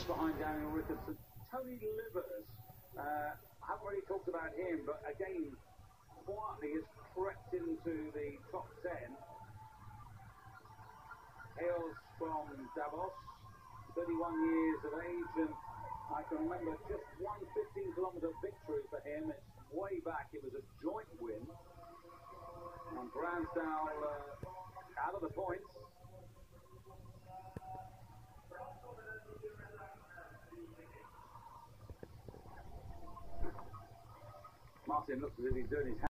behind Daniel Rickardson. Tony Livers, I haven't really talked about him, but again, quietly has crept into the top 10. Hails from Davos, 31 years of age, and I can remember just one 15-kilometre victory for him. It's way back, it was a joint win. And Bransdale out of the points. Martin looks as if he's doing his